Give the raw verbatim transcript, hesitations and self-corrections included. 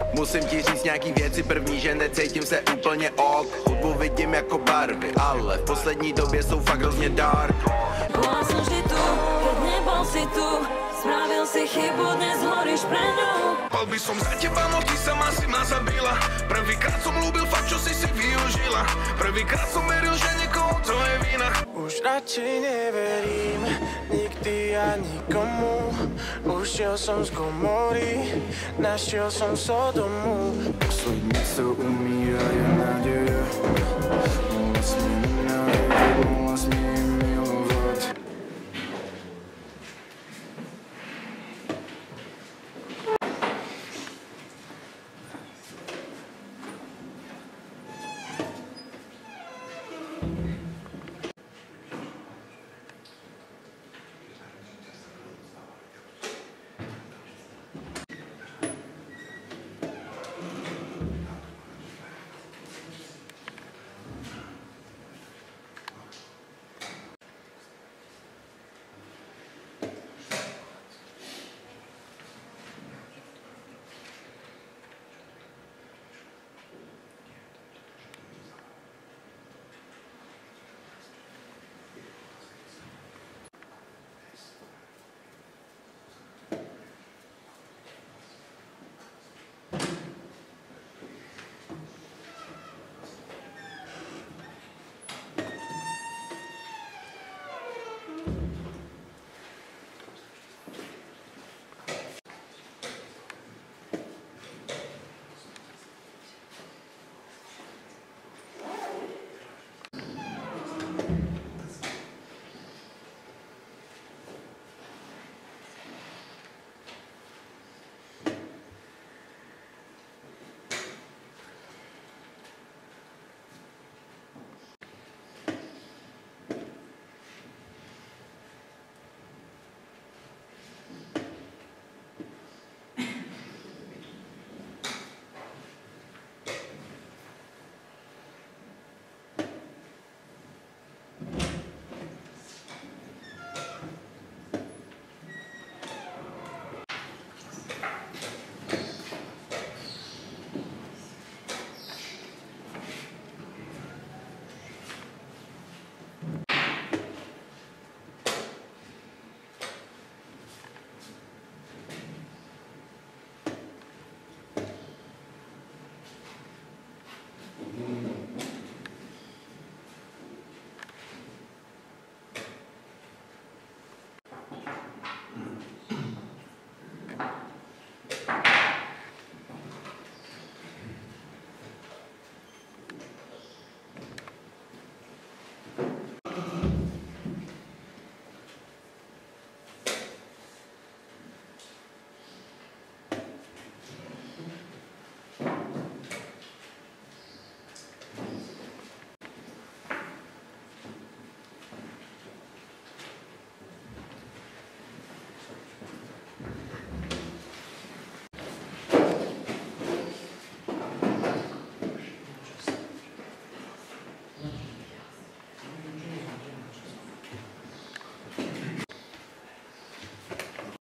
Musím ti říct nějaký věci, první, že necítím se úplně ok. Hudbu vidím jako barvy, ale v poslední době jsou fakt hrozně dark. Bola som vždy tu, keď nebol si tu. Spravil si chybu, dnes horíš pre ňu. Pal by som za teba, no ty sama si ma zabila. Prvýkrát som ľúbil fakt, čo si si využila. Prvýkrát som veril, že niekoho to je vina. Už radšej neverím nikdy a nikomu. Už šiel som z komory, našiel som Sodomu. Poslední, co umírá, je naděje. Vlastně